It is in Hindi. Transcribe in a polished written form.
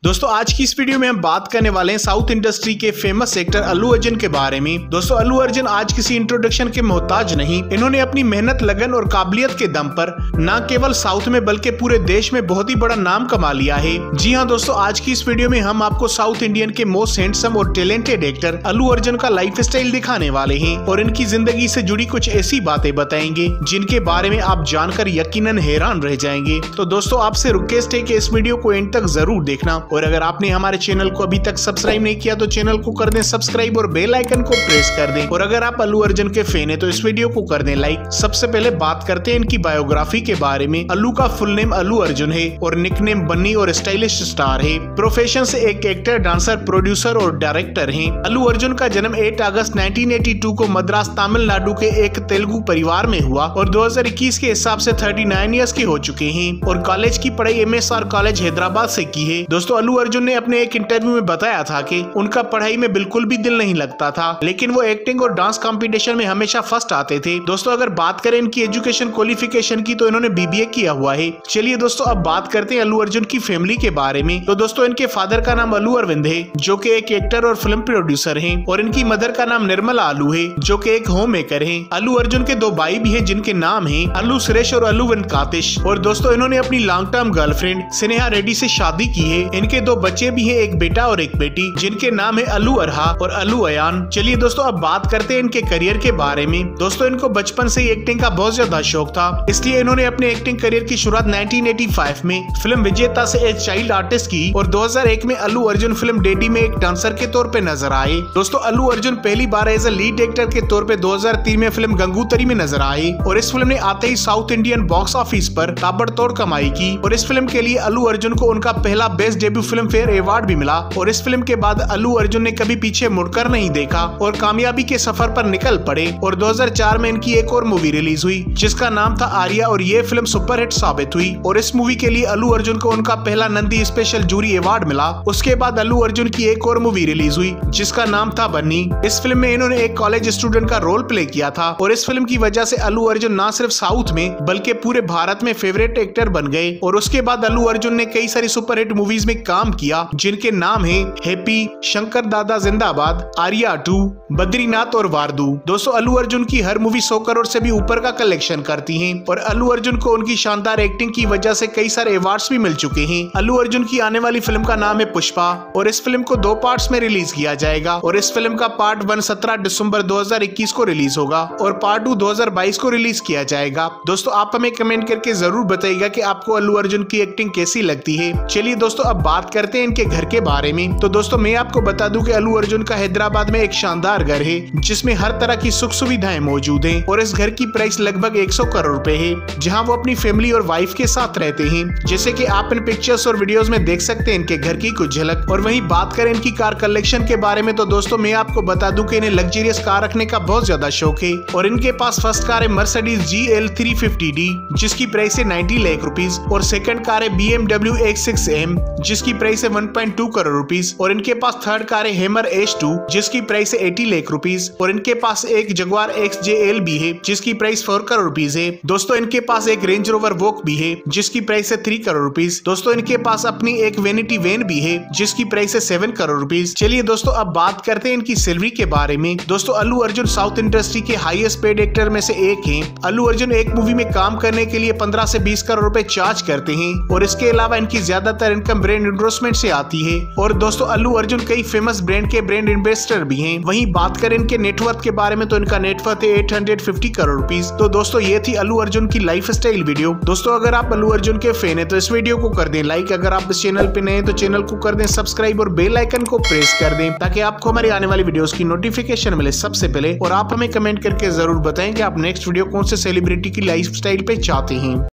दोस्तों आज की इस वीडियो में हम बात करने वाले हैं साउथ इंडस्ट्री के फेमस एक्टर अल्लू अर्जुन के बारे में। दोस्तों अल्लू अर्जुन आज किसी इंट्रोडक्शन के मोहताज नहीं। इन्होंने अपनी मेहनत, लगन और काबिलियत के दम पर न केवल साउथ में बल्कि पूरे देश में बहुत ही बड़ा नाम कमा लिया है। जी हाँ दोस्तों, आज की इस वीडियो में हम आपको साउथ इंडियन के मोस्ट हैंडसम और टैलेंटेड एक्टर अल्लू अर्जुन का लाइफ स्टाइल दिखाने वाले हैं और इनकी जिंदगी से जुड़ी कुछ ऐसी बातें बताएंगे जिनके बारे में आप जानकर यकीनन हैरान रह जाएंगे। तो दोस्तों आपसे रिक्वेस्ट है कि इस वीडियो को एंड तक जरूर देखना और अगर आपने हमारे चैनल को अभी तक सब्सक्राइब नहीं किया तो चैनल को कर दें सब्सक्राइब और बेल आइकन को प्रेस कर दें। और अगर आप अल्लू अर्जुन के फैन हैं तो इस वीडियो को कर दें लाइक। सबसे पहले बात करते हैं इनकी बायोग्राफी के बारे में। अल्लू का फुल नेम अल्लू अर्जुन है और निकनेम बन्नी और स्टाइलिश स्टार है। प्रोफेशन से एक एक्टर, डांसर, प्रोड्यूसर और डायरेक्टर हैं। अल्लू अर्जुन का जन्म 8 अगस्त 1982 को मद्रास तमिलनाडु के एक तेलुगु परिवार में हुआ और 2021 के हिसाब से 39 इयर्स के हो चुके हैं और कॉलेज की पढ़ाई MSR कॉलेज हैदराबाद से की है। दोस्तों अल्लू अर्जुन ने अपने एक इंटरव्यू में बताया था कि उनका पढ़ाई में बिल्कुल भी दिल नहीं लगता था, लेकिन वो एक्टिंग और डांस कंपटीशन में हमेशा फर्स्ट आते थे। दोस्तों अगर बात करें इनकी एजुकेशन क्वालिफिकेशन की तो इन्होंने BBA किया हुआ है। चलिए दोस्तों अब बात करते हैं अल्लू अर्जुन की फैमिली के बारे में। तो दोस्तों इनके फादर का नाम अल्लू अरविंद है जो कि एक एक्टर और फिल्म प्रोड्यूसर हैं और इनकी मदर का नाम निर्मला अल्लू है जो कि एक होम मेकर है। अल्लू अर्जुन के 2 भाई भी हैं जिनके नाम है अल्लू सुरेश और अल्लू वेंकटेश। और दोस्तों इन्होंने अपनी long term girlfriend Sneha Reddy से शादी की है। इनके 2 बच्चे भी हैं, एक बेटा और एक बेटी, जिनके नाम है अल्लू अरहा और अल्लू अयान। चलिए दोस्तों अब बात करते हैं इनके करियर के बारे में। दोस्तों इनको बचपन से ही एक्टिंग का बहुत ज्यादा शौक था, इसलिए इन्होंने अपने एक्टिंग करियर की शुरुआत 1985 में फिल्म विजेता से एक चाइल्ड आर्टिस्ट की और 2001 में अल्लू अर्जुन फिल्म डेडी में एक डांसर के तौर पे नजर आए। दोस्तों अल्लू अर्जुन पहली बार एज ए लीड एक्टर के तौर पे 2003 में फिल्म गंगूत्री में नजर आए और इस फिल्म ने आते ही साउथ इंडियन बॉक्स ऑफिस पर ताबड़तोड़ कमाई की और इस फिल्म के लिए अल्लू अर्जुन को उनका पहला best debut Filmfare award भी मिला। और इस फिल्म के बाद अल्लू अर्जुन ने कभी पीछे मुड़कर नहीं देखा और कामयाबी के सफर पर निकल पड़े और 2004 में इनकी एक और मूवी रिलीज हुई जिसका नाम था आर्या और ये फिल्म सुपरहिट साबित हुई और इस मूवी के लिए अल्लू अर्जुन को उनका पहला नंदी स्पेशल जूरी अवार्ड मिला। उसके बाद अल्लू अर्जुन की एक और मूवी रिलीज हुई जिसका नाम था बन्नी। इस फिल्म में इन्होंने एक कॉलेज स्टूडेंट का रोल प्ले किया था और इस फिल्म की वजह से अल्लू अर्जुन न सिर्फ साउथ में बल्कि पूरे भारत में फेवरेट एक्टर बन गए। और उसके बाद अल्लू अर्जुन ने कई सारी सुपरहिट मूवीज में काम किया जिनके नाम है हैप्पी, शंकर दादा जिंदाबाद, आर्या 2, बद्रीनाथ और वारदू। दोस्तों अल्लू अर्जुन की हर मूवी 100 करोड़ से भी ऊपर का कलेक्शन करती हैं और अल्लू अर्जुन को उनकी शानदार एक्टिंग की वजह से कई सारे अवार्ड्स भी मिल चुके हैं। अल्लू अर्जुन की आने वाली फिल्म का नाम है पुष्पा और इस फिल्म को 2 पार्ट्स में रिलीज किया जाएगा और इस फिल्म का पार्ट 1 17 दिसंबर 2021 को रिलीज होगा और पार्ट 2 2022 को रिलीज किया जाएगा। दोस्तों आप हमें कमेंट करके जरूर बताइएगा कि आपको अल्लू अर्जुन की एक्टिंग कैसी लगती है। चलिए दोस्तों अब बात करते हैं इनके घर के बारे में। तो दोस्तों मैं आपको बता दूं कि अल्लू अर्जुन का हैदराबाद में एक शानदार घर है जिसमें हर तरह की सुख सुविधाएं मौजूद हैं और इस घर की प्राइस लगभग 100 करोड़ रुपए है जहां वो अपनी फैमिली और वाइफ के साथ रहते हैं, जैसे कि आप इन पिक्चर्स और वीडियोस में देख सकते हैं इनके घर की कुछ झलक। और वहीं बात करें इनकी कार कलेक्शन के बारे में तो दोस्तों मैं आपको बता दूं कि इन्हें लग्जरियस कार रखने का बहुत ज्यादा शौक है और इनके पास फर्स्ट कार है मर्सिडीज GL 350D जिसकी प्राइस है 90 लाख रुपीज और सेकंड कार है BMW X6M जिसकी प्राइस है 1.2 करोड़ रुपीज और इनके पास थर्ड कार है हैमर H2 जिसकी प्राइस है 80 लाख रुपीज और इनके पास एक जगुआर XJL भी है जिसकी प्राइस 4 करोड़ रुपीज है। दोस्तों इनके पास एक रेंज रोवर वोक भी है जिसकी प्राइस है 3 करोड़ रुपीज। दोस्तों इनके पास अपनी एक वेनिटी वैन भी है जिसकी प्राइस है 7 करोड़ रुपीज। चलिए दोस्तों अब बात करते हैं इनकी सैलरी के बारे में। दोस्तों अल्लू अर्जुन साउथ इंडस्ट्री के हाईएस्ट पेड एक्टर में से एक हैं। अल्लू अर्जुन एक मूवी में काम करने के लिए 15 से 20 करोड़ रुपए चार्ज करते हैं और इसके अलावा इनकी ज्यादातर इनकम ब्रांड एंडोर्समेंट से आती है। और दोस्तों अल्लू अर्जुन कई फेमस ब्रांड के ब्रांड इन्वेस्टर भी हैं। वहीं बात करें इनके नेटवर्थ के बारे में तो इनका नेटवर्थ है 850 करोड़ रुपीज। तो दोस्तों ये थी अल्लू अर्जुन की लाइफ स्टाइल वीडियो। दोस्तों अगर आप अल्लू अर्जुन के फैन है तो इस वीडियो को कर दें लाइक। अगर आप इस चैनल पे नए हैं तो चैनल को कर दें सब्सक्राइब और बेल आइकन को प्रेस कर दें ताकि आपको हमारी आने वाली वीडियोस की नोटिफिकेशन मिले सबसे पहले। और आप हमें कमेंट करके जरूर बताएं कि आप नेक्स्ट वीडियो कौन से सेलिब्रिटी की लाइफ स्टाइल पे चाहते हैं।